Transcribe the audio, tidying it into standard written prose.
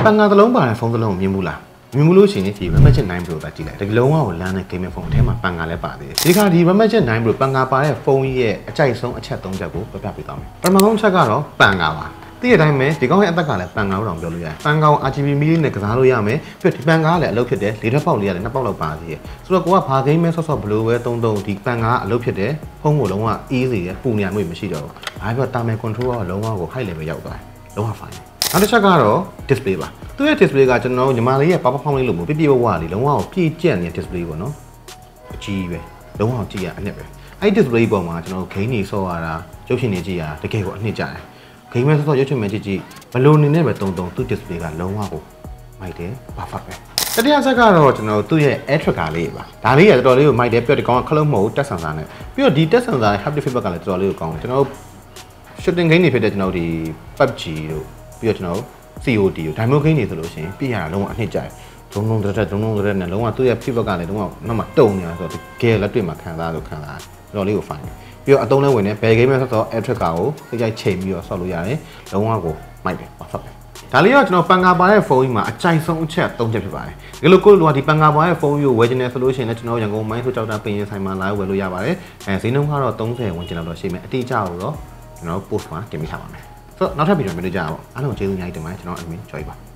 န်ကားသလုံးပါတဲ့ဖုန်းသလုံးကိုမြင်ဘူးလားမြင်ဘူးလို့ရှိရင်ဒီ Redmi 9 Pro ကကြည့်လိုက်တကယ်လုံးဝကိုလမ်းနဲ့ gaming phone အထဲမှာပန်ကားလည်းပါသေးတယ်ဒီခါဒီ Redmi 9 Pro ပန်ကားပါတဲ့ဖုန်းရဲ့အကြိုက်ဆုံးအချက်3ချက်ကိုပြပြပေးသွားမယ်ပထမဆုံးချက်ကတော့ပန်ကားပါသိတဲ့အတိုင်းပဲဒီကောင်းရဲ့အသက်ကလည်းပန်ကားလို့တောင်ပြောလို့ရတယ်ပန်ကားကို RGB မီးနဲ့ကစားလို့ရမယ်ပြီးတော့ဒီပန်ကားကလည်းအလုပ်ဖြစ်တယ်လေထက်ပေါက်လေးကလည်း2ပေါက်လောက်ပါသေးတယ်ဆိုတော့ကိုကဘာ game မဲဆော့ဆော့ဘလို့ပဲတုံးဒီပန်ကားအလုပ်ဖြစ်တယ်ဖုန်းကိုလုံးဝ easy ရပူနေရမျိုးမရှိတော့ဘူးဘာပြောတာမယ် control ကလုံးဝကို high level ရောက်သွားတယ်လုံးဝ fine နောက်တစ်ချက်ကတော့ display ပါသူရဲ့ display ကကျွန်တော်ညီမလေးရဲ့ပေါက်ပေါက်လေးလို့ပြပြဝဝလေးလုံးဝကိုပြည့်ကျက်နေတဲ့ display ပေါ့နော်အကြီးပဲလုံးဝကြည့်ရအနှစ်ပဲအဲ့ display ပေါ်မှာကျွန်တော် game တွေဆော့ရတာရုပ်ရှင်တွေကြည့်ရတာတကယ်ကိုအနှစ်ကြတယ်ဂိမ်းမဲဆော့ဆော့ရုပ်ရှင်မဲကြည့်ဘလို့နေနဲ့ပဲတုံသူ့ display ကလုံးဝကိုမိုက်တယ်ဘာဖတ်ပဲတတိယဆက်ကတော့ကျွန်တော်သူ့ရဲ့ air tracker လေးပါဒါလေးကတော်တော်လေးကိုမိုက်တယ်ပြတ်ဒီကောင်ကခလုံးမဟုတ်တက်ဆန်စာနဲ့ပြီးတော့ဒီတက်ဆန်စာ haptic feedback ကလည်းတော်တော်လေးကိုကောင်းတယ်ကျွန်တော် shooting game တွေဖြစ်တဲ့ကျွန်တော်ဒီ PUBG တို့ပြီးတော့ကျွန်တော် COD တို့ Diamond game တွေဆိုလို့ရှိရင်ပြရတာလုံးဝအနှစ်ကြတယ်ဒုံတဲ့နဲ့လုံးဝသူ့ရဲ့ feedback ကလည်းလုံးဝနောက်မှတုံနေတာဆိုတော့တကယ်လက်တွေ့မှာခံစားတော်လေးကို fine ပြီးတော့အတုံးလဲဝင်နေဘယ် game မှာဆော့ air tracker ကိုစိတ်ကြိုက်ချိန်ပြီးတော့ဆော့လို့ရတယ်လုံးဝကိုမိုက်တယ်ဘာဖတ်ပဲဒါလေးကကျွန်တော်ပန်ကာပါတဲ့ဖုန်းကြီးမှာအကြိုက်ဆုံးအချက်3ချက်ဖြစ်ပါတယ်ဒီလိုကိုလိုကဒီပန်ကာပါတဲ့ဖုန်းကြီးကိုဝယ်ချင်တယ်ဆိုလို့ရှိရင်လည်းကျွန်တော်ရန်ကုန်မိုင်းဆိုကြောက်တာပင်ရင်ဆိုင်မှာလာဝယ်လို့ရပါတယ်ဈေးနှုန်းကတော့30ဝန်းကျင်လောက်တော့ရှိမယ်အတိအကျကိုတော့ကျွန်တော် post မှာတင်ပြထားပါမယ်ဆိုတော့နောက်ထပ်ဗီဒီယိုမှာတွေ့ကြပါဦးအားလုံးကျေးဇူးအများကြီးတင်ပါတယ်ကျွန်တော် admin ကျော်ပါ